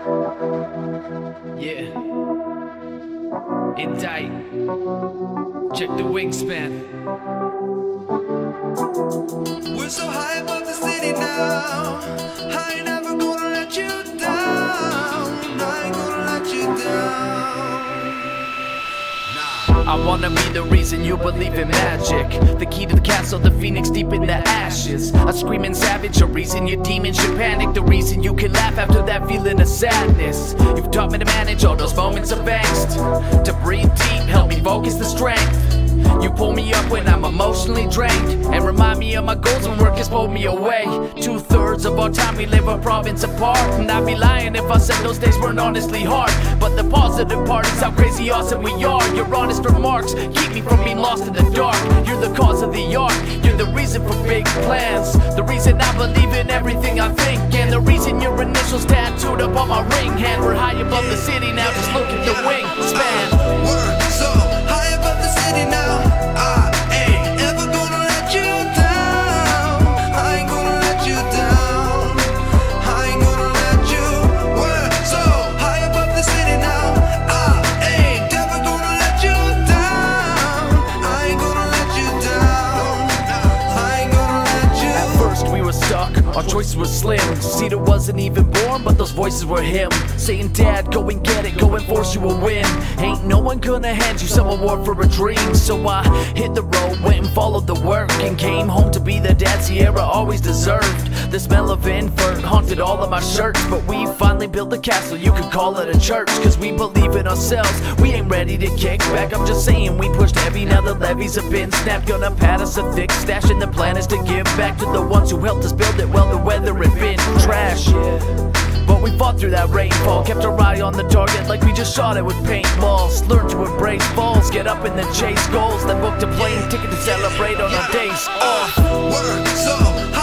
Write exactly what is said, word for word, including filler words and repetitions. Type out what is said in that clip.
Yeah. Indite. Check the Wingspan. We're so high above the city now. I ain't never gonna let you down. I ain't gonna let you down. I wanna be the reason you believe in magic, the key to the castle, the phoenix deep in the ashes, a screaming savage, a reason your demons should panic, the reason you can laugh after that feeling of sadness. You've taught me to manage all those moments of angst, to breathe deep, help me focus the strength. You pull me up when I'm emotionally drained, and remind me of my goals when work has pulled me away. Two-thirds of our time we live a province apart, and I'd be lying if I said those days weren't honestly hard. But the positive part is how crazy awesome we are. Your honest remarks keep me from being lost in the dark. You're the cause of the art, you're the reason for big plans, the reason I believe in everything I think, and the reason your initials tattooed up on my ring hand. We're high above the city now, just look at the wingspan. We're so high above the city now. I ain't ever gonna let you down. I ain't gonna let you down. I ain't gonna let you. We're so high above the city now. I ain't ever gonna let you down. I ain't gonna let you down. I ain't gonna let you. At first we were stuck, our choices were slim. Cedar wasn't even born, but those voices were him, saying, Dad, go and get it, go and force you a win. Ain't no one gonna hand you some award for a dream. So I hit the road, went and followed the work, and came home to be the dad Sierra always deserved. The smell of invert haunted all of my shirts, but we finally built a castle, you could call it a church. Cause we believe in ourselves, we ain't ready to kick back. I'm just saying we pushed heavy, now the levees have been snapped. Gonna pat us a thick stash, and the plan is to give back to the ones who helped us build it. Well, the weather had been trash, but we fought through that rainfall, kept our eye on the target like we just shot it with paintballs. Learned to embrace balls, get up and then chase goals, then booked a plane ticket to celebrate on our days off. We're so